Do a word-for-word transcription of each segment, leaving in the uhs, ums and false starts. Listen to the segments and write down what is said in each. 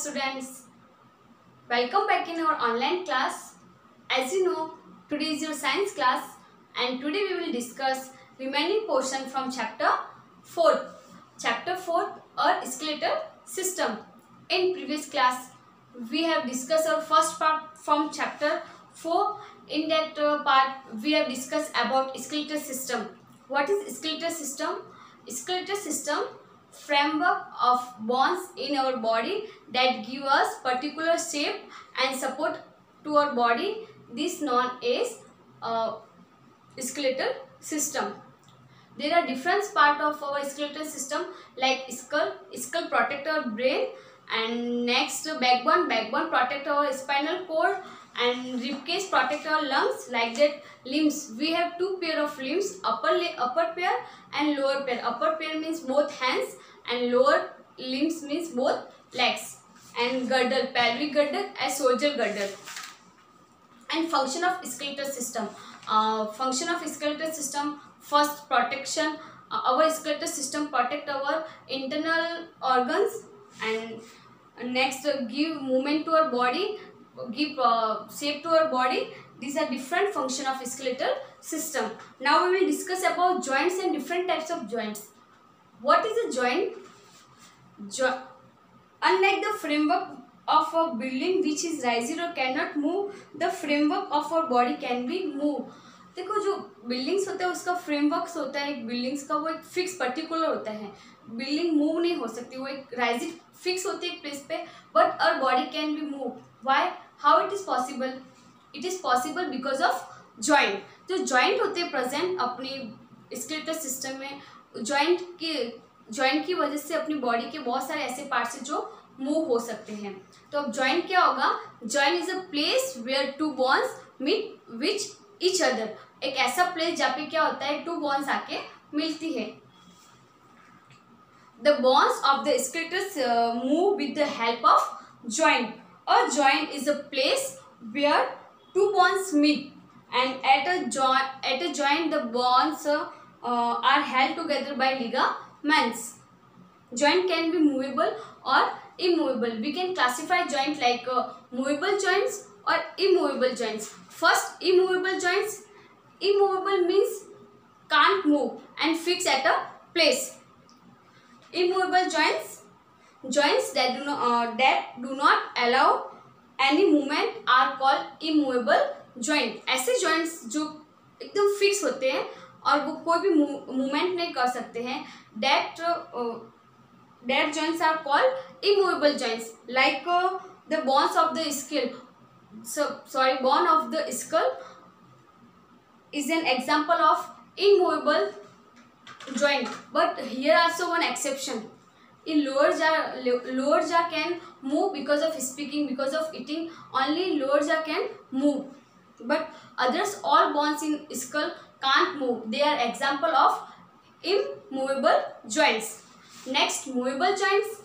students, welcome back in our online class. As you know, today is your science class and today we will discuss remaining portion from chapter four. Chapter four, our skeletal system. In previous class, we have discussed our first part from chapter four. In that uh, part, we have discussed about skeletal system. What is skeletal system? Skeletal system framework of bones in our body that give us particular shape and support to our body. This known as uh, skeletal system. There are different parts of our skeletal system like skull, skull protect our brain, and next backbone, backbone protect our spinal cord, and ribcage protect our lungs. Like that, limbs, we have two pair of limbs, upper upper pair and lower pair. Upper pair means both hands and lower limbs means both legs. And girdle, pelvic girdle and soldier girdle. And function of skeletal system. Uh, function of skeletal system, first protection. Uh, our skeletal system protect our internal organs, and next uh, give movement to our body, give uh, shape to our body. These are different function of skeletal system. Now we will discuss about joints and different types of joints. What is a joint? Jo Unlike the framework of a building which is rigid or cannot move, the framework of our body can be moved. देखो, जो buildings होता है उसका framework होता है, एक buildings का वो एक फिक्स पर्टिकुलर होता है. बिल्डिंग मूव नहीं हो सकती, वो एक राइजिड फिक्स होती है एक प्लेस पे. But our body can be move. Why? How it is possible? It is possible because of joint. जो जॉइंट होते हैं प्रेजेंट अपनी स्केलेटल सिस्टम में, जॉइंट के जॉइंट की वजह से अपनी बॉडी के बहुत सारे ऐसे पार्ट्स हैं जो मूव हो सकते हैं. तो अब जॉइंट क्या होगा? Joint is a place where two bones meet which each other. एक ऐसा प्लेस जहाँ पे क्या होता है, टू बोन्स आके मिलती है. The bones of the skeletal move with the help of joint. A joint is a place where two bones meet and at a joint at a joint the bones uh, uh, are held together by ligaments. Joint can be movable or immovable. We can classify joint like uh, movable joints or immovable joints. First, immovable joints. Immovable means can't move and fix at a place. Immovable joints, joints that do not uh, that do not allow any movement are called immovable joint. ऐसे joints जो एकदम fix होते हैं और वो कोई भी movement नहीं कर सकते हैं, that uh, that joints are called immovable joints. Like uh, the bones of the skull, so sorry, bone of the skull is an example of immovable joint. But here also one exception. In lower jaw, lower jaw can move because of speaking, because of eating. Only lower jaw can move. But others, all bones in skull can't move. They are example of immovable joints. Next, movable joints.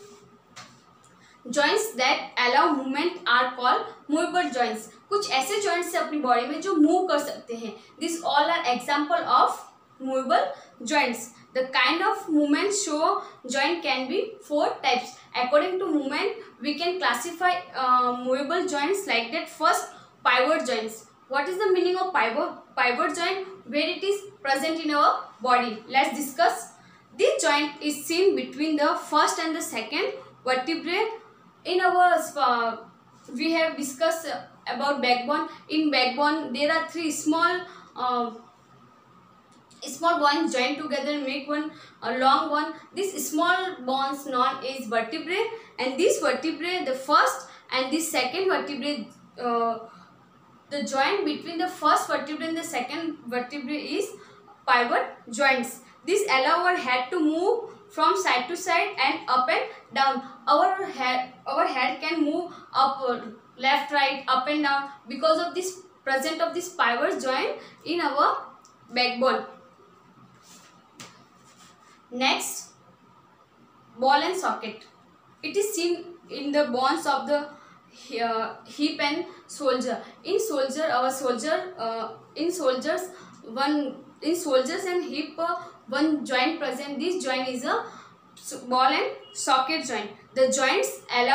Joints that allow movement are called movable joints. कुछ ऐसे joints है अपनी body में जो move कर सकते हैं. These all are example of movable joints. The kind of movement show joint can be four types. According to movement, we can classify uh, movable joints like that. First, pivot joints. What is the meaning of pivot? Pivot joint, where it is present in our body. Let's discuss. This joint is seen between the first and the second vertebrae. In our uh, we have discussed about backbone. In backbone, there are three small uh, small bones joined together and make one a long one. These small bones known as vertebrae, and this vertebrae, the first and the second vertebrae. Uh, The joint between the first vertebrae and the second vertebrae is pivot joints. This allow our head to move from side to side and up and down. Our head, our head can move up, left, right, up and down because of this presence of this pivot joint in our backbone. Next, ball and socket. It is seen in the bones of the Uh, hip and soldier. In soldier, our soldier uh, in soldiers one in soldiers and hip uh, one joint present. This joint is a ball and socket joint. The joints allow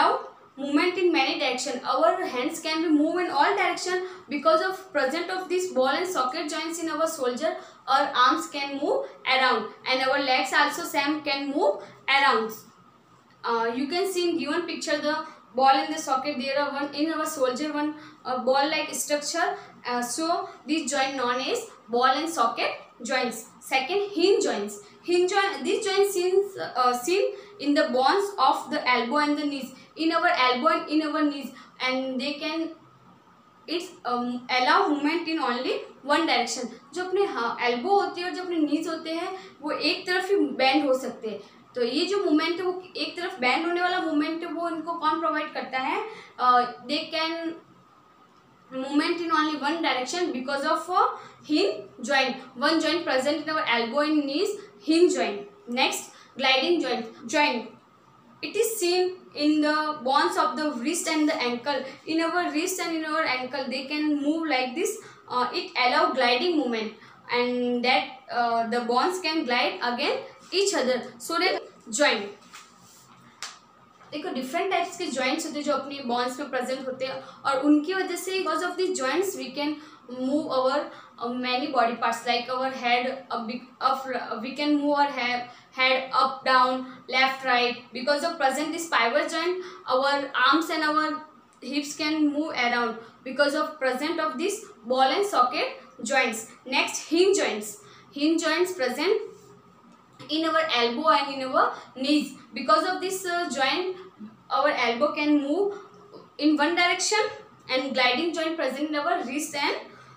movement in many direction. Our hands can be moved in all direction because of presence of this ball and socket joints in our shoulder. Our arms can move around and our legs also same can move around. Uh, you can see in given picture the ball and the socket. There are one in our shoulder, one uh, ball like structure. Uh, so this joint known as ball and socket joints. Second, hinge joints. Hinge joint, these joints seen, uh, seen in the bones of the elbow and the knees. In our elbow and in our knees, and they can it's um, allow movement in only one direction. जो अपने हाँ elbow होती है और जो अपने नीज होते हैं वो एक तरफ ही बैंड हो सकते हैं. तो ये जो मूवमेंट है वो एक तरफ बैंड होने वाला मूवमेंट है वो इनको कौन प्रोवाइड करता है? They can movement in only one direction because of a hinge joint. One joint present in our elbow and knees, hinge joint. Next, gliding joint. Joint. It is seen in the bones of the wrist and the ankle. In our wrist and in our ankle, they can move like this. Uh, it allow gliding movement, and that uh, the bones can glide against each other. So that joint. देखो different types के joints होते हैं जो अपनी bones में present होते हैं और उनकी वजह से because of this joints we can move our many body parts like our head we can move our head up down left right because of present this pivot joint. Our arms and our hips can move around because of present of this ball and socket joints. Next, hinge joints. Hinge joints present in our elbow and in our knees. Because of this uh, joint, our elbow can move in one direction, and gliding joint present in our wrist and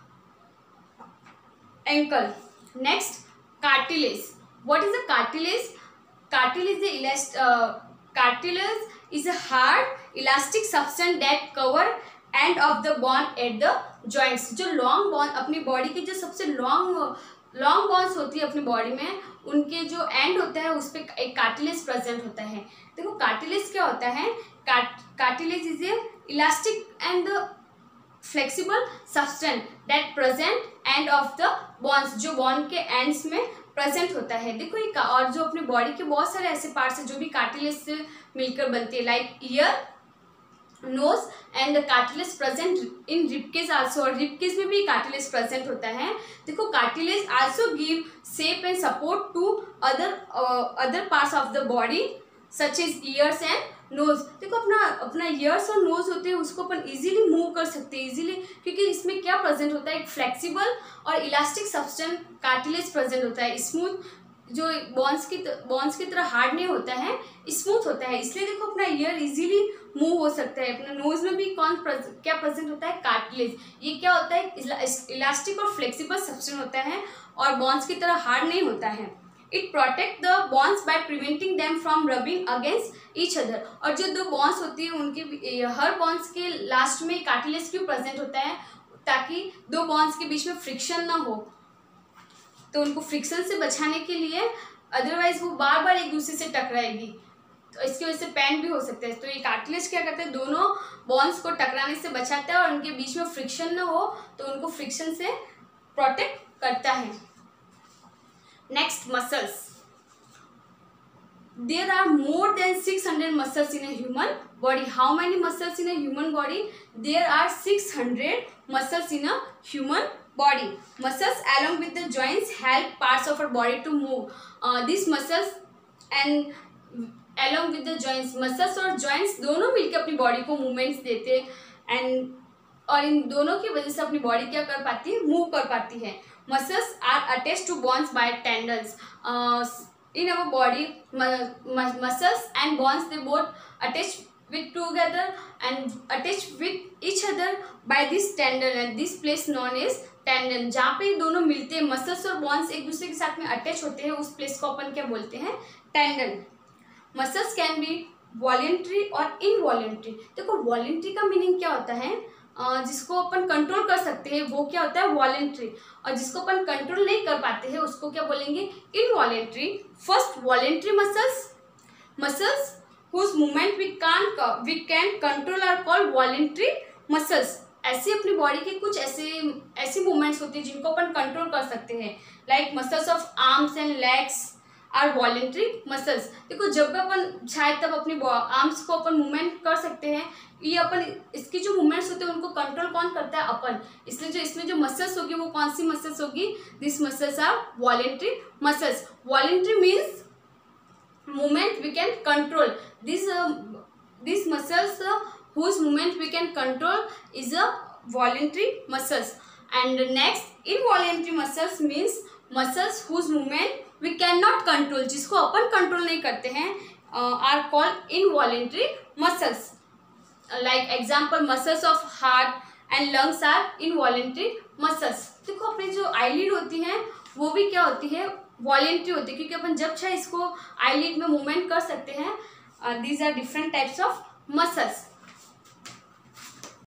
ankle. Next, cartilage. What is a cartilage? Cartilage is a elast uh, cartilage is a hard elastic substance that cover end of the bone at the joints. जो long bone अपनी body की जो सबसे long long bones होती है अपनी body में, उनके जो end होता है उस पे एक cartilage present होता है. देखो cartilage क्या होता है? Cartilage is a elastic and the flexible substance that present end of the bones, जो bone के ends में प्रेजेंट होता है. देखो ये और जो अपने बॉडी के बहुत सारे ऐसे पार्ट्स हैं जो भी कार्टिलेज से मिलकर बनते हैं, like ear, nose and the cartilage present in ribcage also. और रिबकेज में भी कार्टिलेज प्रेजेंट होता है. देखो cartilage also give shape and support to other other parts of the body such as ears and nose. देखो अपना अपना years और नोज होते हैं उसको अपन इजीली मूव कर सकते हैं इजीली, क्योंकि इसमें क्या प्रेजेंट होता है? एक फ्लेक्सिबल और इलास्टिक सब्सटेंस कार्टिलेज प्रेजेंट होता है. स्मूथ जो बॉन्स की बॉन्स की तरह हार्ड नहीं होता है, स्मूथ होता है, इसलिए देखो अपना ईयर इजीली मूव हो सकता है. अपना नोज में भी कौन प्रेजेंट, क्या प्रेजेंट होता है? कार्टिलेज. ये क्या होता है? इलास्टिक और फ्लेक्सिबल सब्सटेंस होता है और बॉन्स की तरह हार्ड नहीं होता है. It protect the bonds by preventing them from rubbing against each other. और जो दो bonds होती है उनके हर bonds के लास्ट में कार्टिलेज क्यों प्रेजेंट होता है? ताकि दो bonds के बीच में फ्रिक्शन ना हो, तो उनको फ्रिक्शन से बचाने के लिए, अदरवाइज वो बार बार एक दूसरे से टकराएगी, तो इसकी वजह से पेन भी हो सकता है. तो ये कार्टिलेज क्या करता है? दोनों bonds को टकराने से बचाता है और उनके बीच में फ्रिक्शन ना हो तो उनको फ्रिक्शन से प्रोटेक्ट करता है. Next, muscles. There are more than six hundred muscles in a human body. How many muscles in a human body? There are six hundred muscles in a human body. Muscles along with the joints help parts of our body to move. Uh, these muscles and along with the joints, muscles और joints दोनों मिलकर अपनी body को movements देते हैं, and और इन दोनों की वजह से अपनी बॉडी क्या कर पाती है? मूव कर पाती है. Muscles are attached to bones by tendons. Uh, in our body, mu mu muscles and bones, they both attach with together and attach with each other by this tendon, and this place known as tendon. जहाँ पे दोनों मिलते हैं, muscles और bones एक दूसरे के साथ में अटैच होते हैं, उस प्लेस को अपन क्या बोलते हैं? Tendon. Muscles can be voluntary और involuntary. देखो voluntary का मीनिंग क्या होता है? Uh, जिसको अपन कंट्रोल कर सकते हैं वो क्या होता है? वॉलेंट्री. और जिसको अपन कंट्रोल नहीं कर पाते हैं उसको क्या बोलेंगे? Involuntary. First, voluntary muscles. Muscles whose movement we can we can control are called voluntary muscles. ऐसे अपनी बॉडी के कुछ ऐसे ऐसी मूवमेंट्स होती है जिनको अपन कंट्रोल कर सकते हैं, like muscles of arms and legs are voluntary muscles. देखो जब भी अपन शायद तब अपनी आर्म्स को अपन मूवमेंट कर सकते हैं, ये अपन इसकी जो मूवमेंट्स होते हैं उनको कंट्रोल कौन करता है? अपन। इसलिए जो इसमें जो मसल्स होगी वो कौन सी मसल्स होगी? This muscles are voluntary muscles. Voluntary means movement we can control. This uh, these muscles uh, whose movement we can control is a voluntary muscles. And next, involuntary muscles means muscles whose movement we cannot control, जिसको अपन control नहीं करते हैं, are called involuntary muscles. Like example, muscles of heart and lungs are involuntary muscles. देखो अपनी जो eyelid होती हैं वो भी क्या होती है? वॉलेंट्री होती है, क्योंकि अपन जब चाहे इसको आईलिड में मूवमेंट कर सकते हैं. These are different types of muscles.